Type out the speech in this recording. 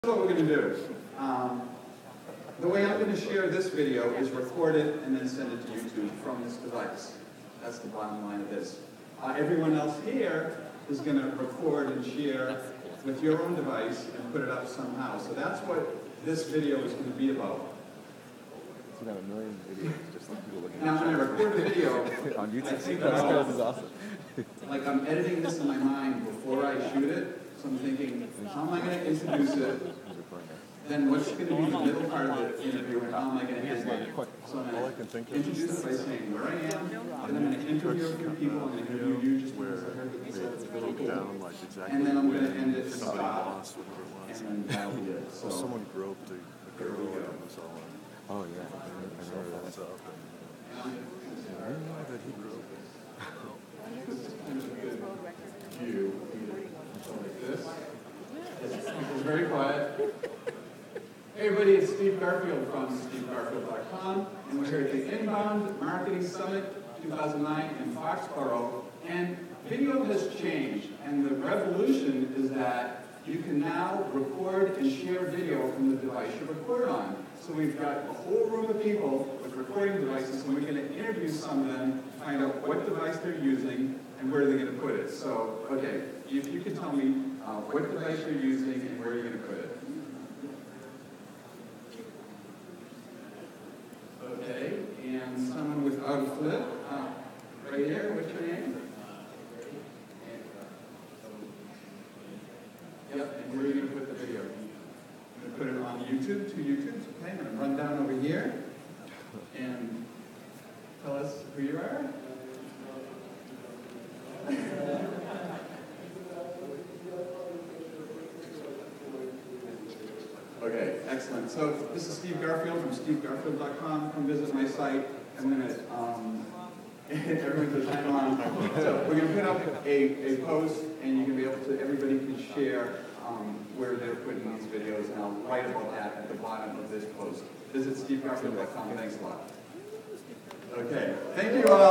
What we're going to do. The way I'm going to share this video is record it and then send it to YouTube from this device. That's the bottom line of this. Everyone else here is going to record and share with your own device and put it up somehow. So that's what this video is going to be about. It's got a million videos, just like people looking Now, when I record the video, on YouTube. I think This is awesome. like I'm editing this in my mind before I shoot it. So I'm thinking, how am I going to introduce it? Then what's going to be the middle part of the interview, and how am I going to end it? So I'm going to introduce it by saying where I am, then I'm going to interview a few people, I'm going to interview you just because I heard what you said, it's really cool. And then I'm going to end it stop, and that'll be it. So someone groped a here we go. Oh yeah, I remember that. I didn't know that he groped. This is kind of a good view. Like this. It's very quiet. Hey everybody, it's Steve Garfield from stevegarfield.com, and we're here at the Inbound Marketing Summit 2009 in Foxborough. And video has changed, and the revolution is that you can now record and share video from the device you record on. So we've got a whole room of people with recording devices, and we're going to interview some of them, find out what device they're using, and where they're going to put it. So, okay, if you could tell me what device you're using and where you're going to put it. Okay, and someone without a flip, right here, what's your name? Yep, and where are you going to put the video? I'm going to put it on YouTube, 2 YouTubes, okay? I'm going to run down over here and tell us who you are. Okay, excellent. So this is Steve Garfield from stevegarfield.com. Come visit my site. I'm going to, everyone's a time on. So we're going to put up a post, and you can be able to, everybody can share where they're putting these videos, and I'll write about that at the bottom of this post. Visit stevegarfield.com. Thanks a lot. Okay, thank you all.